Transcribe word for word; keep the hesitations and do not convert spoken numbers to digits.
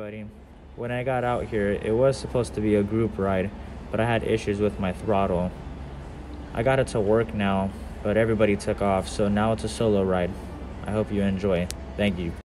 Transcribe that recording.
everybody. When I got out here, it was supposed to be a group ride, but I had issues with my throttle. I got it to work now, but everybody took off, so now it's a solo ride. I hope you enjoy. Thank you.